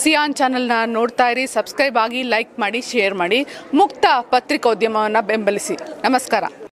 Xi'an ಚಾನೆಲ್ನ ನೋಡ್ತಾ ಇರಿ, ಸಬ್ಸ್ಕ್ರೈಬ್ ಆಗಿ, ಲೈಕ್ ಮಾಡಿ, ಶೇರ್ ಮಾಡಿ. ಮುಕ್ತ ಪತ್ರಿಕೋದ್ಯಮವನ್ನು ಬೆಂಬಲಿಸಿ. ನಮಸ್ಕಾರ.